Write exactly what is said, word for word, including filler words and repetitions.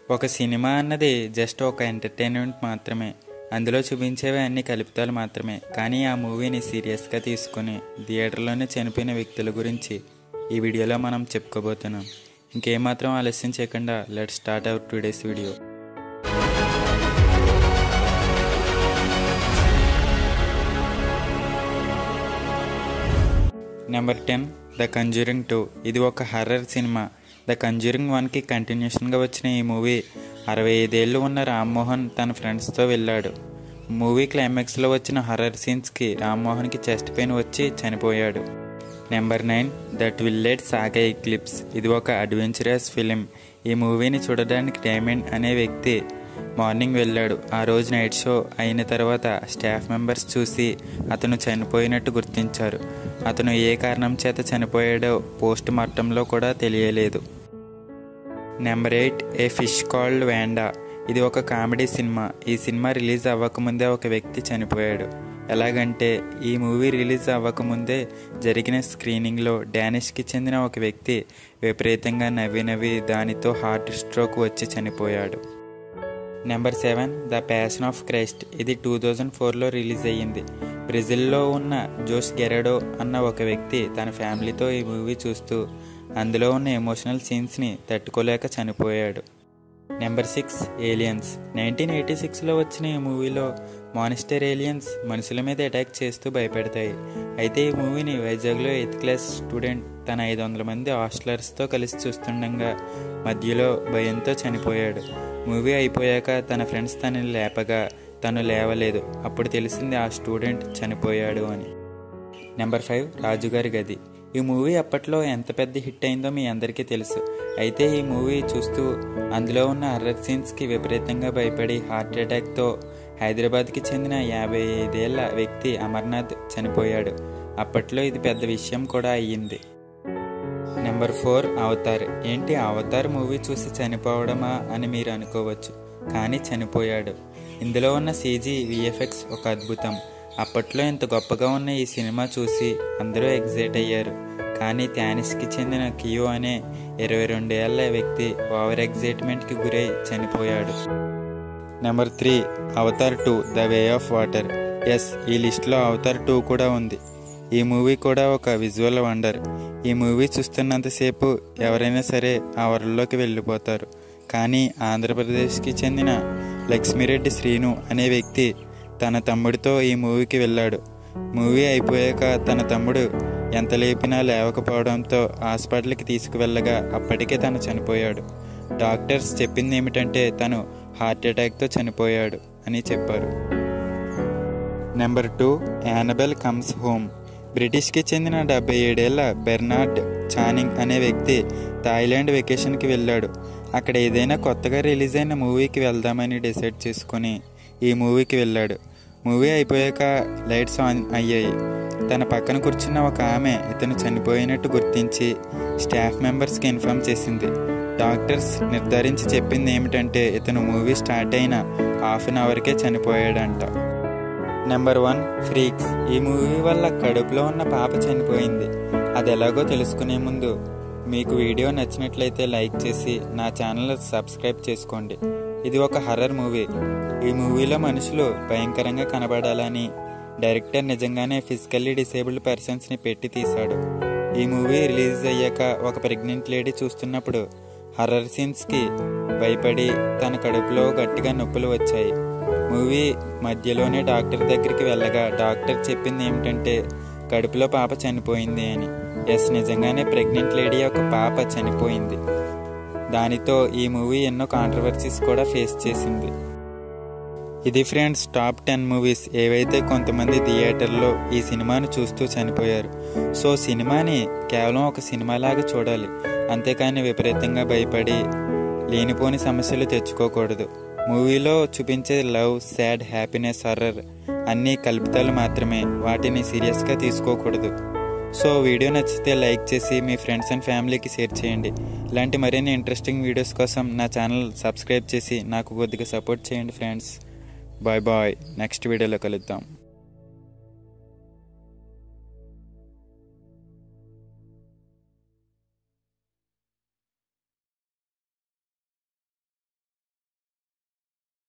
ఒక సినిమా అన్నది జస్ట్ ఒక ఎంటర్టైన్మెంట్ మాత్రమే. అందులో చూపించేవి అన్ని కల్పితాలు మాత్రమే. కానీ ఆ మూవీని సీరియస్గా తీసుకుని థియేటర్లోనే చనిపోయిన వ్యక్తుల గురించి ఈ వీడియోలో మనం చెప్పుకోబోతున్నాం. ఇంకేమాత్రం ఆలస్యం చేయకుండా let's start our today's video. Number ten, the conjuring two. ఇది ఒక హర్రర్ సినిమా. ద కంజ్యూరింగ్ వన్కి కంటిన్యూషన్గా వచ్చిన ఈ మూవీ అరవై ఐదేళ్ళు ఉన్న రామ్మోహన్ తన ఫ్రెండ్స్తో వెళ్ళాడు. మూవీ క్లైమాక్స్లో వచ్చిన హర్రర్ సీన్స్కి రామ్మోహన్కి చెస్ట్ పెయిన్ వచ్చి చనిపోయాడు. Number nine, the twilight saga eclipse. ఇది ఒక అడ్వెంచరస్ ఫిలిం. ఈ మూవీని చూడడానికి డైమండ్ అనే వ్యక్తి మార్నింగ్ వెళ్ళాడు. ఆ రోజు నైట్ షో అయిన తర్వాత స్టాఫ్ మెంబర్స్ చూసి అతను చనిపోయినట్టు గుర్తించారు. అతను ఏ కారణం చేత చనిపోయాడో పోస్ట్ మార్టంలో కూడా తెలియలేదు. Number eight, a fish called Wanda. ఇది ఒక కామెడీ సినిమా. ఈ సినిమా రిలీజ్ అవ్వకముందే ఒక వ్యక్తి చనిపోయాడు. ఎలాగంటే ఈ మూవీ రిలీజ్ అవ్వకముందే జరిగిన స్క్రీనింగ్లో డానిష్కి చెందిన ఒక వ్యక్తి విపరీతంగా నవ్వి నవ్వి దానితో హార్ట్ స్ట్రోక్ వచ్చి చనిపోయాడు. Number seven, the passion of Christ. ఇది టూ థౌజండ్ ఫోర్లో రిలీజ్ అయ్యింది. బ్రెజిల్లో ఉన్న జోస్ గెరాడో అన్న ఒక వ్యక్తి తన ఫ్యామిలీతో ఈ మూవీ చూస్తూ అందులో ఉన్న ఎమోషనల్ సీన్స్ని తట్టుకోలేక చనిపోయాడు. Number six, aliens. Nineteen eighty సిక్స్లో వచ్చిన ఈ మూవీలో మానిస్టర్ ఏలియన్స్ మనుషుల మీద అటాక్ చేస్తూ భయపెడతాయి. అయితే ఈ మూవీని వైజాగ్లో ఎయిత్ క్లాస్ స్టూడెంట్ తన ఐదు వందల మంది హాస్టలర్స్తో కలిసి చూస్తుండగా మధ్యలో భయంతో చనిపోయాడు. మూవీ అయిపోయాక తన ఫ్రెండ్స్ తనని లేపగా తను లేవలేదు. అప్పుడు తెలిసింది ఆ స్టూడెంట్ చనిపోయాడు అని. నెంబర్ ఫైవ్, రాజుగారి గది. ఈ మూవీ అప్పట్లో ఎంత పెద్ద హిట్ అయిందో మీ అందరికీ తెలుసు. అయితే ఈ మూవీ చూస్తూ అందులో ఉన్న హర్రర్ సీన్స్కి విపరీతంగా భయపడి హార్ట్ అటాక్తో హైదరాబాద్కి చెందిన యాభై ఐదేళ్ల వ్యక్తి అమర్నాథ్ చనిపోయాడు. అప్పట్లో ఇది పెద్ద విషయం కూడా అయ్యింది. Number four, Avatar. ఏంటి అవతార్ మూవీ చూసి చనిపోవడమా అని మీరు అనుకోవచ్చు, కానీ చనిపోయాడు. ఇందులో ఉన్న సీజీ విఎఫ్ఎక్స్ ఒక అద్భుతం. అప్పట్లో ఇంత గొప్పగా ఉన్న ఈ సినిమా చూసి అందరూ ఎగ్జైట్ అయ్యారు. కానీ డానిష్కి చెందిన కియో అనే ఇరవై రెండు ఏళ్ల వ్యక్తి ఓవర్ ఎగ్జైట్మెంట్కి గురై చనిపోయాడు. Number three, Avatar two, the way of water. Yes, ఈ లిస్ట్లో అవతార్ టూ కూడా ఉంది. ఈ మూవీ కూడా ఒక విజువల్ వండర్. ఈ మూవీ చూస్తున్నంతసేపు ఎవరైనా సరే ఆ వరల్డ్లోకి వెళ్ళిపోతారు. కానీ ఆంధ్రప్రదేశ్కి చెందిన లక్ష్మీరెడ్డి శ్రీను అనే వ్యక్తి తన తమ్ముడితో ఈ మూవీకి వెళ్ళాడు. మూవీ అయిపోయాక తన తమ్ముడు ఎంత లేపినా లేవకపోవడంతో హాస్పిటల్కి తీసుకువెళ్ళగా అప్పటికే తను చనిపోయాడు. డాక్టర్స్ చెప్పింది ఏమిటంటే తను హార్ట్ అటాక్తో చనిపోయాడు అని చెప్పారు. Number two, Annabelle comes home. బ్రిటిష్కి చెందిన డెబ్బై ఏడేళ్ల బెర్నార్డ్ చానింగ్ అనే వ్యక్తి థాయిలాండ్ వెకేషన్కి వెళ్ళాడు. అక్కడ ఏదైనా కొత్తగా రిలీజ్ అయిన మూవీకి వెళ్దామని డిసైడ్ చేసుకుని ఈ మూవీకి వెళ్ళాడు. మూవీ అయిపోయాక లైట్స్ ఆన్ అయ్యాయి. తన పక్కన కూర్చున్న ఒక ఆమె ఇతను చనిపోయినట్టు గుర్తించి స్టాఫ్ మెంబర్స్కి ఇన్ఫామ్ చేసింది. డాక్టర్స్ నిర్ధారించి చెప్పింది ఏమిటంటే ఇతను మూవీ స్టార్ట్ అయిన హాఫ్ అన్ అవర్కే చనిపోయాడంట. Number one, freaks. ఈ మూవీ వల్ల కడుపులో ఉన్న పాప చనిపోయింది. అది ఎలాగో తెలుసుకునే ముందు మీకు వీడియో నచ్చినట్లయితే లైక్ చేసి నా ఛానల్ సబ్స్క్రైబ్ చేసుకోండి. ఇది ఒక హర్రర్ మూవీ. ఈ మూవీలో మనుషులు భయంకరంగా కనబడాలని డైరెక్టర్ నిజంగానే ఫిజికల్లీ డిసేబుల్డ్ పర్సన్స్ని పెట్టి తీశాడు. ఈ మూవీ రిలీజ్ అయ్యాక ఒక ప్రెగ్నెంట్ లేడీ చూస్తున్నప్పుడు హర్రర్ సీన్స్కి భయపడి తన కడుపులో గట్టిగా నొప్పులు వచ్చాయి. మూవీ మధ్యలోనే డాక్టర్ దగ్గరికి వెళ్ళగా డాక్టర్ చెప్పింది ఏమిటంటే కడుపులో పాప చనిపోయింది అని. ఎస్, నిజంగానే ప్రెగ్నెంట్ లేడీ యొక్క పాప చనిపోయింది. దానితో ఈ మూవీ ఎన్నో కాంట్రవర్సీస్ కూడా ఫేస్ చేసింది. ఇది ఫ్రెండ్స్ టాప్ టెన్ మూవీస్ ఏవైతే కొంతమంది థియేటర్లో ఈ సినిమాను చూస్తూ చనిపోయారు. సో సినిమాని కేవలం ఒక సినిమాలాగా చూడాలి, అంతేకాని విపరీతంగా భయపడి లేనిపోని సమస్యలు తెచ్చుకోకూడదు. మూవీలో చూపించే లవ్, సాడ్, హ్యాపీనెస్, హర్రర్ అన్నీ కల్పితాలు మాత్రమే. వాటిని సీరియస్గా తీసుకోకూడదు. సో వీడియో నచ్చితే లైక్ చేసి మీ ఫ్రెండ్స్ అండ్ ఫ్యామిలీకి షేర్ చేయండి. ఇలాంటి మరిన్ని ఇంట్రెస్టింగ్ వీడియోస్ కోసం నా ఛానల్ సబ్స్క్రైబ్ చేసి నాకు కొద్దిగా సపోర్ట్ చేయండి ఫ్రెండ్స్. Bye bye. నెక్స్ట్ వీడియోలో కలుద్దాం.